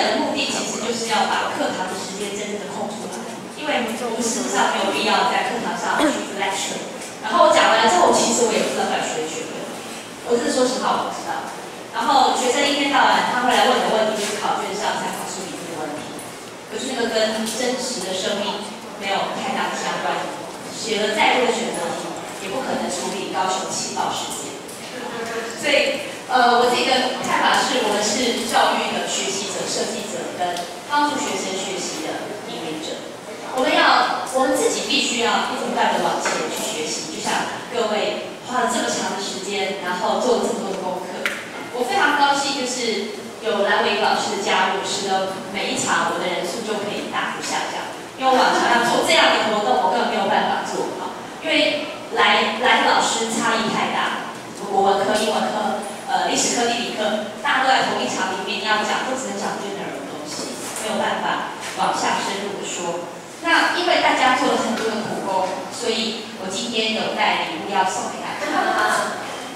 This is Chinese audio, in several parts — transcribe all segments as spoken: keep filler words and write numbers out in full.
的目的其实就是要把课堂的时间真正的空出来，因为我们事实上没有必要在课堂上去 lecture。然后我讲完了之后，其实我也不知道到底学没学会，我这是说实话我不知道。然后学生一天到晚他会来问的问题就是考卷上参考书里面的问题，可是那个跟真实的生命没有太大的相关。写了再多的选择题，也不可能处理高雄气爆事件。所以，呃，我自己的看法是，我们是教育的学习者、设计者跟帮助学生学习的引领者。我们要，我们自己必须要一直不断的往前去学习。就像各位花了这么长的时间，然后做了这么多的功课，我非常高兴，就是有蓝伟老师的加入，使得每一场我的人数就可以大幅下降。因为我往常要做这样的活动，我根本没有办法做好，因为来来的老师差异太大，国文科、英文科、呃历史科、地理科，大家都在同一场里面，你要讲都只能讲 general 的东西，没有办法往下深入的说。那因为大家做了很多的苦功，所以我今天有带礼物要送给大家。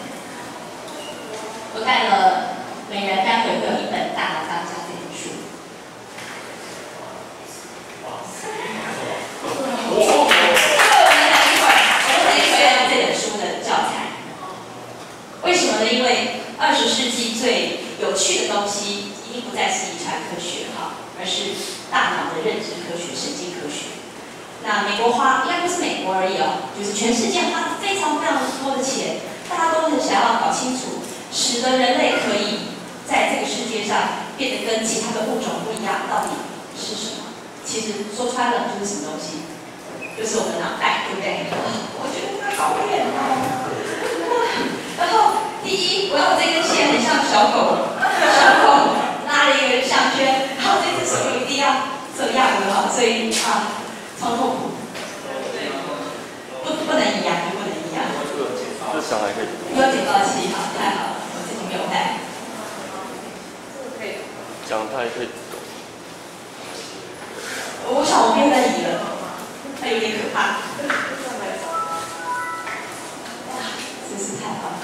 我带了每人待会会有一本《大脑当家》这本书。我们等一会儿，我们等一会儿要用这本书的教材。为什么呢？因为二十世纪最有趣的东西，已经不再是遗传科学哈，而是大脑的认知科学、神经科学。那美国花，应该不是美国而已哦，就是全世界花非常非常多的钱，大家都很想要搞清楚，使得人类可以在这个世界上变得跟其他的物种不一样，到底是什么？其实说穿了就是什么东西？就是我们的脑袋，对不对？我觉得它好远哦。然后第一，我要这根线很像小狗，小狗拉了一个项圈，然后这只手一定要这样的哈，所以啊，超痛苦。对，不不能一样，就不能一样。 这小孩可以。 有警报器，好，太好了，我自己没有带。可以。 讲他也可以。 我想我变在移了，它有点可怕。真是太好了。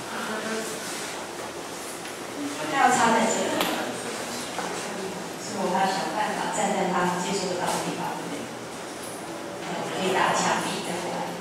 它要插在这里，所以我要想办法站在它接触得到的地方，对不对？可以打墙壁再回来。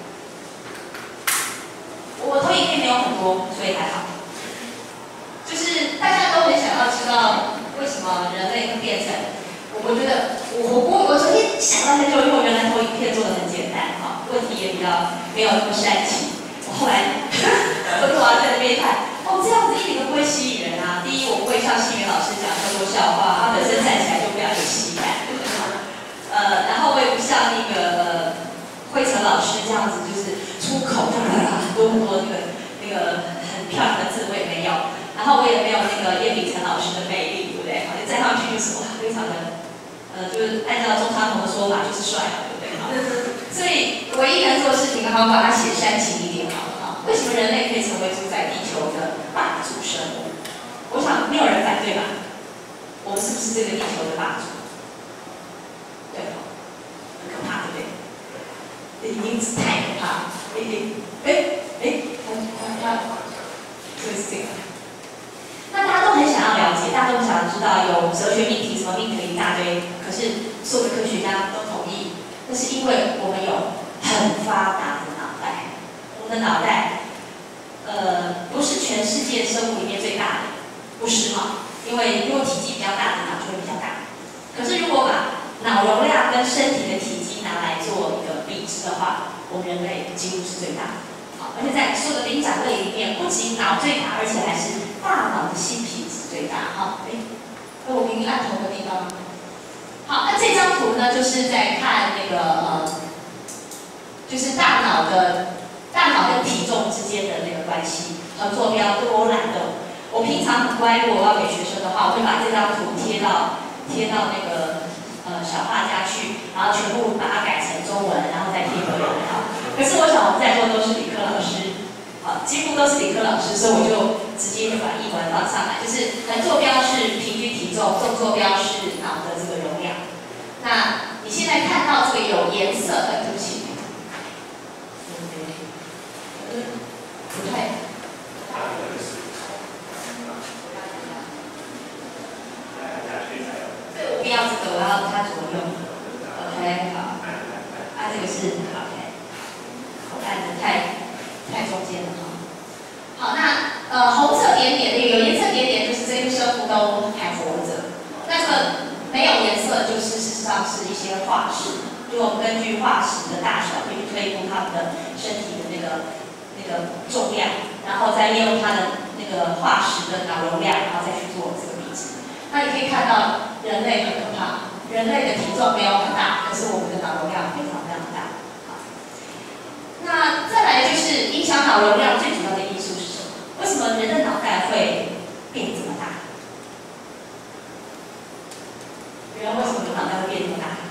我投影片没有很多，所以还好。就是大家都很想要知道为什么人类会变成。我觉得我我我昨天想了很久，因为我原来投影片做的很简单哈，问题也比较没有那么煽情。我后来昨天我要在那边看，哦，这样子一点都不会吸引人啊。第一，我不会像新元老师讲那么多笑话，他本身站起来就非常有喜感。呃，然后我也不像那个呃慧成老师这样子，就是出口就很多很多那个那个很漂亮的字，我也没有。然后我也没有那个叶秉成老师的魅力，对不对？好，就站上去就是哇，非常的。呃，就是按照钟昌宏的说法，就是帅嘛，对不对？好，所以唯一能做的事情，好好把它写煽情一点好了啊。为什么人类可以成为主宰地球的霸主生物？我想没有人反对吧？我们是不是这个地球的霸主？对，很可怕，对不对？已经是太可怕了，已经，哎哎，他他就是这个。那大家都很想要了解，大家都很想知道有哲学命题，什么命题一大堆。可是所有的科学家都同意，那是因为我们有很发达的脑袋。我们的脑袋，呃，不是全世界生物里面最大的，不是哈。因为如果体积比较大的脑就会比较大。可是如果把脑容量跟身体的体积拿来做一个比值的话，我们人类几乎是最大的。好，而且在所有的灵长类里面，不仅脑最大，而且还是大脑的新皮质最大。哈，哎，那我给你按头的地方。好，那这张图呢，就是在看那个呃，就是大脑的大脑跟体重之间的那个关系。横坐标，这个我懒得。我平常很乖，如果我要给学生的话，我会把这张图贴到贴到那个呃小画家去，然后全部把它改成中文，然后再贴回来。好，可是我想我们在座都是理科老师，好，几乎都是理科老师，所以我就直接就把译文放上来，就是横坐标是平均体重，纵坐标是脑的这个容量。那你现在看到这个有颜色的，对不起，不太。 要这个，我要它左右。OK， 好。啊，这个是 OK。我按的太太中间了哈。好，那呃红色点点的有颜色点点，就是这些生物都还活着。那这个没有颜色，就是事实上是一些化石。就我们根据化石的大小，可以推估它们的身体的那个那个重量，然后再利用它的那个化石的脑容量，然后再去做这个比值。那你可以看到人类很可怕，人类的体重没有很大，可是我们的脑容量非常非常大。好，那再来就是影响脑容量最主要的因素是什么？为什么人的脑袋会变这么大？人为什么脑袋会变这么大？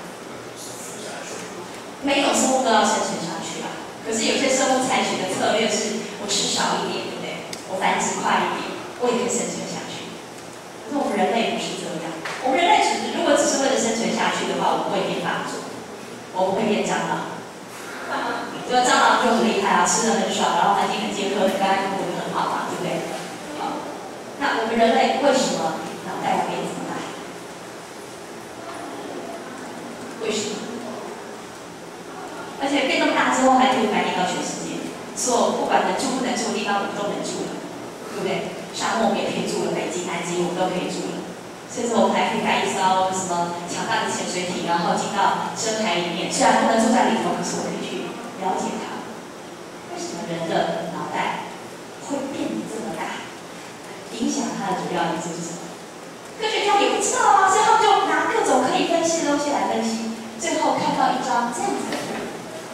每种生物都要生存下去啊。可是有些生物采取的策略是，我吃少一点，对不对？我繁殖快一点，我也可以生存下去。可是我们人类不是这样。我们人类只如果只是为了生存下去的话，我们会变大众，我们会变蟑螂。这个蟑螂就很厉害啊，吃的很爽，然后环境很健康，大家活得很好嘛，对不对？好，那我们人类为什么脑袋要变这么大？为什么？而且变那么大之后，还可以繁衍到全世界，所有不管能住不能住的地方，我们都能住了，对不对？沙漠我们也可以住了，北极、南极我们都可以住了，甚至我们还可以盖一艘什么强大的潜水艇，然后进到深海里面。虽然不能住在里头，可是我可以去了解它。为什么人的脑袋会变得这么大？影响它的主要因素是什么？科学家也不知道啊，所以他们就拿各种可以分析的东西来分析，最后看到一张这样子的图。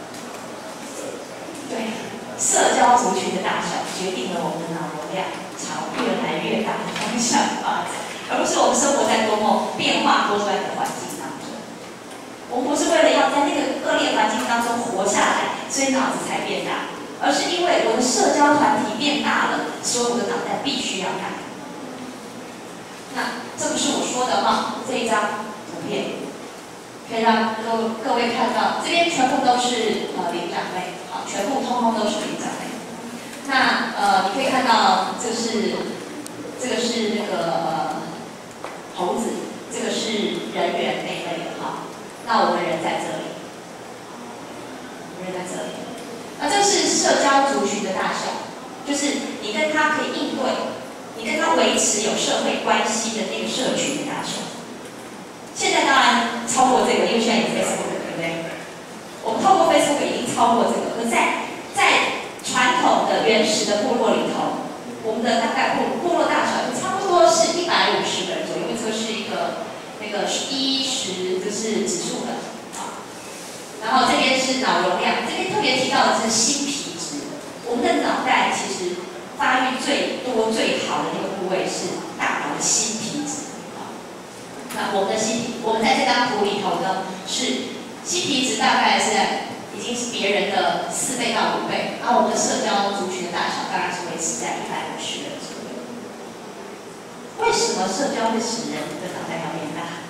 对，社交族群的大小决定了我们的脑容量朝越来越大的方向发展，而不是我们生活在多么变化多端的环境当中。我们不是为了要在那个恶劣环境当中活下来，所以脑子才变大，而是因为我的社交团体变大了，所以我的脑袋必须要大。那这不是我说的哈，这一张图片可以让各各位看到，这边全部都是呃灵长类。全部通通都是灵长类。那呃，你可以看到，这是这个是那个呃猴子，这个是人猿那一类的哈。那我们人在这里，我们人在这里。那这是社交族群的大小，就是你跟他可以应对，你跟他维持有社会关系的那个社群的大小。现在当然超过这个，因为现在有 Facebook， 对不对？我们透过 Facebook 已经超过这个，可是在在传统的原始的部落里头，我们的大概部部落大小就差不多是一百五十个人左右，因为这个是一个那个一十就是指数的啊。然后这边是脑容量，这边特别提到的是新皮质。我们的脑袋其实发育最多最好的那个部位是大脑的新皮质啊。那我们的新皮，我们在这张图里头呢是。新皮质大概是已经是别人的四倍到五倍，然后我们的社交族群的大小大概是维持在一百五十人左右。为什么社交会使人的脑袋要变大？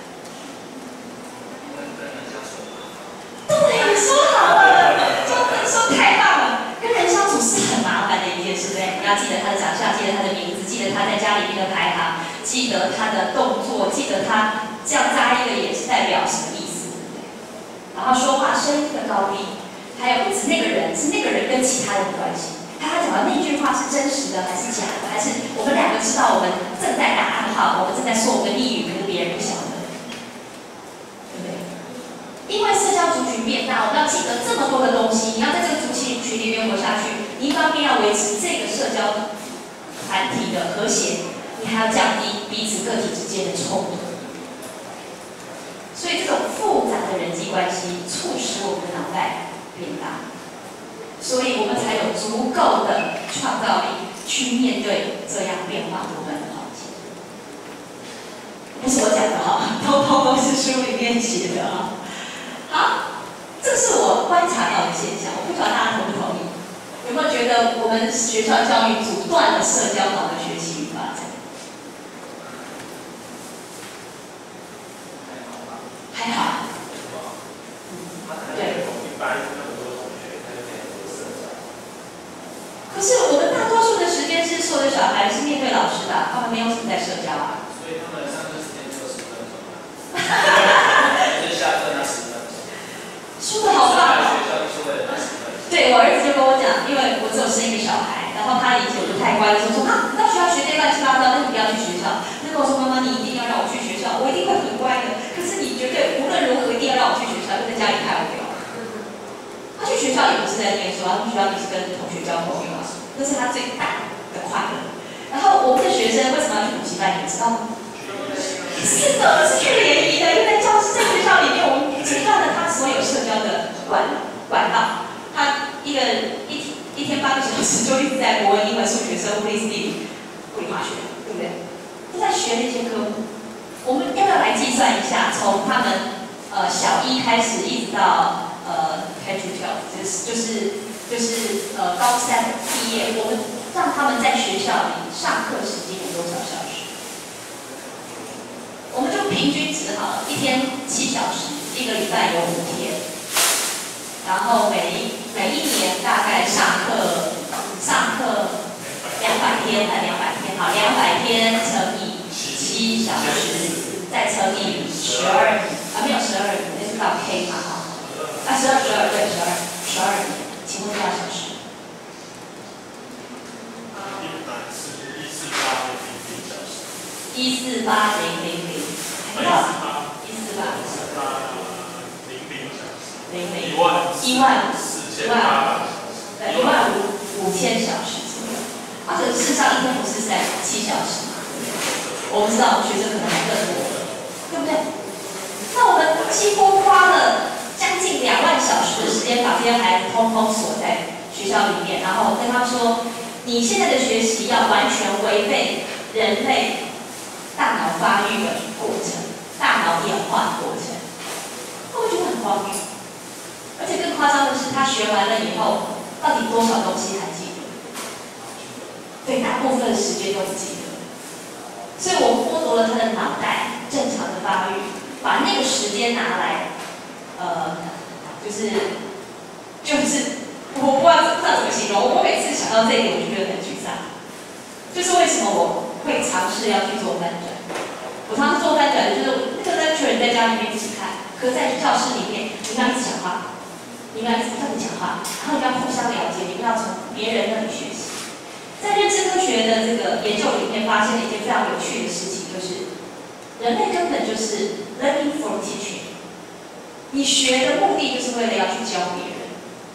对，说好了，说说太棒了，跟人相处是很麻烦的一件事，对不对？你要记得他的长相，记得他的名字，记得他在家里面的排行，记得他的动作，记得他这样眨一个眼是代表什么意思？然后说话声音的高低，还有不止那个人，是那个人跟其他人的关系。他他讲的那句话是真实的还是假的？还是我们两个知道我们正在打暗号，我们正在说我们的密语，可是别人不晓得，对不对？因为社交族群变大，我们要记得这么多的东西，你要在这个族群群里面活下去，你一方面要维持这个社交团体的和谐，你还要降低彼此个体之间的冲突。所以这种复杂的人际关系促使我们的脑袋变大，所以我们才有足够的创造力去面对这样变化多端的环境。不是我讲的哈，通通都是书里面写的啊。好，这是我观察到的现象，我不知道大家同不同意？有没有觉得我们学校教育阻断了社交脑的学习与发展？还好，对。可是我们大多数的时间是所有的小孩是面对老师的，他们没有什么在社交啊。 所以他们上课时间只有十分钟啊。 标题是跟同学交朋友啊，这是他最大的快乐。然后我们的学生为什么要去补习班，你们知道吗？是的，是去联谊的，因为在教室在学校里面，我们截断了他所有社交的管管道。他一个一一天八个小时就一直在国文、英文、数学、生物、历史、地理、物理、化学，对不对？都在学那些科目。我们要不要来计算一下，从他们呃小一开始，一直到呃 K to twelve， 就是就是就是呃高三毕业，我们让他们在学校里上课时间有多少小时？我们就平均值好了，一天七小时，一个礼拜有五天，然后每一每一年大概上课上课两百天，才两百天，好，两百天乘以七小时，再乘以十二，啊没有十二，那是到 K 嘛哈，啊十二十二对十二十二年，请问多少小时？一四八零零零，还到一四八零零零一万一万一万对一万五五千小时左右，而且事实上一天不是在七小时嘛，我们知道学生可能还更多，对不对？那我们几乎花了将近两万小时的时间把这些孩子通通锁在学校里面，然后跟他们说，你现在的学习要完全违背人类大脑发育的过程，大脑演化的过程，会不会觉得很荒谬？而且更夸张的是，他学完了以后，到底多少东西还记得？对，大部分的时间都不记得。所以我们剥夺了他的脑袋正常的发育，把那个时间拿来，呃，就是就是我不知道不知道怎么形容。我每次想到这一点，我就觉得很沮丧。就是为什么我会尝试要去做翻转？我常常做翻转的就是那个 lecture 在家里面自己看，可是在教室里面你们要一直讲话，你们要一直不断的讲话，然后你要互相了解，你们要从别人那里学习。在认知科学的这个研究里面，发现了一件非常有趣的事情，就是人类根本就是 learning for teaching， 你学的目的就是为了要去教别人。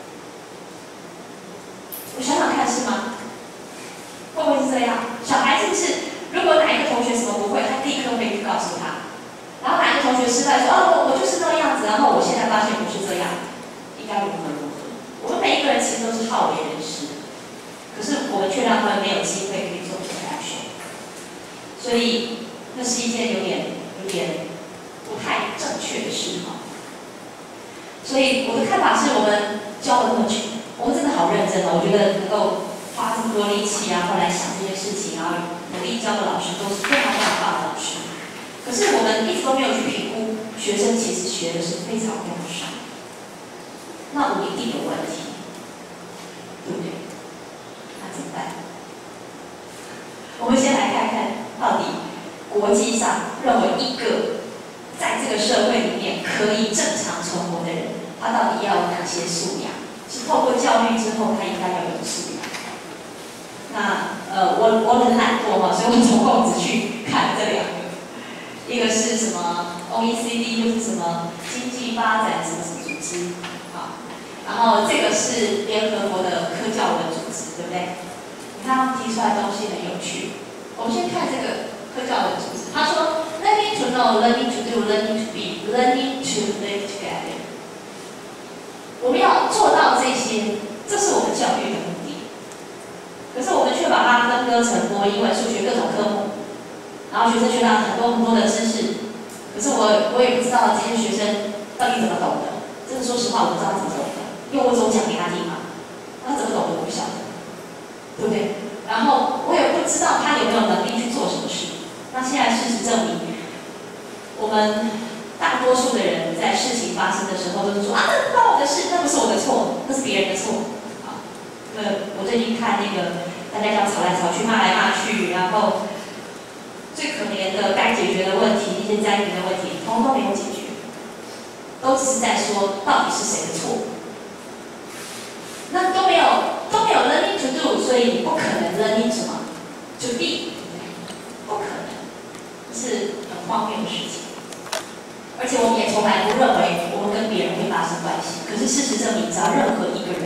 我想想看，是吗？会不会是这样？小孩子是，如果哪一个同学什么不会，他立刻会去告诉他。然后哪一个同学失败说，哦，我我就是那个样子，然后我现在发现不是这样，应该如何如何？我们每一个人其实都是好为人师，可是我们却让他们没有机会可以做出 action。所以那是一件有点有点不太正确的事哈。所以我的看法是我们教了那么久，我们真的好认真哦，我觉得能够花这么多力气啊，后来想这些事情，然后努力教的老师都是非常非常棒的老师。可是我们一直都没有去评估学生其实学的是非常非常少，那我们一定有问题，对不对？那怎么办？我们先来看看到底国际上认为一个在这个社会里面可以正常存活的人，他到底要有哪些素养？是透过教育之后，他应该要有素养。那呃，我我很懒惰嘛，所以我总共只去看这两个，一个是什么 O E C D， 就是什么经济发展什么什么组织，好，然后这个是联合国的科教文组织，对不对？你看他们提出来的东西很有趣。我们先看这个科教文组织，他说 learning to know, learning to do, learning to be, learning to live together。我们要做到这些，这是我们教育的目的。可是我们却把它分割成国英文、数学各种科目，然后学生学到很多很多的知识。可是我我也不知道这些学生到底怎么懂的。真的说实话，我不知道他怎么懂的，因为我总讲给他听嘛，他怎么懂的我不晓得，对不对？然后我也不知道他有没有能力去做什么事。那现在事实证明，我们大多数的人在事情发生的时候都是说啊，那不关我的事，那不是我的错，那是别人的错。啊，呃，我最近看那个大家这样吵来吵去、骂来骂去，然后最可怜的该解决的问题、一些灾民的问题，通通没有解决，都只是在说到底是谁的错。那都没有都没有 learning to do， 所以你不可能 learning 什么 to be， 不可能，是很荒谬的事情。而且我们也从来不认为我们跟别人会发生关系。可是事实证明，只要任何一个人他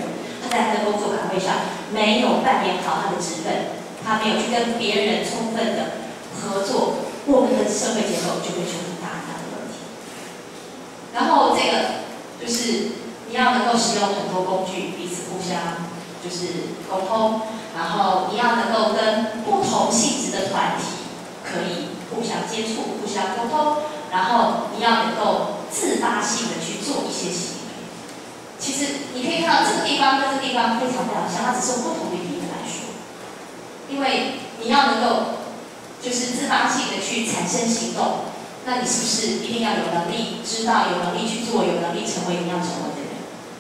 在他的工作岗位上没有扮演好他的职分，他没有去跟别人充分的合作，我们的社会结构就会出很大很大的问题。然后这个就是你要能够使用很多工具，彼此互相就是沟通，然后你要能够跟不同性质的团体可以互相接触、互相沟通，然后你要能够自发性的去做一些行为。其实你可以看到这个地方跟这个地方非常非常像，它只是用不同的语言来说。因为你要能够就是自发性的去产生行动，那你是不是一定要有能力知道、有能力去做、有能力成为你要成为的人？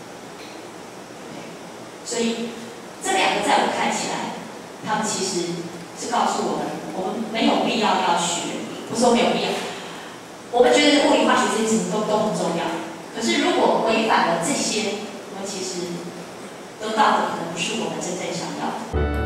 所以这两个在我看起来，他们其实是告诉我们，我们没有必要要学，不是说没有必要。我们觉得物理化学这些什么都都很重要，可是如果违反了这些，我们其实得到的可能不是我们真正想要的。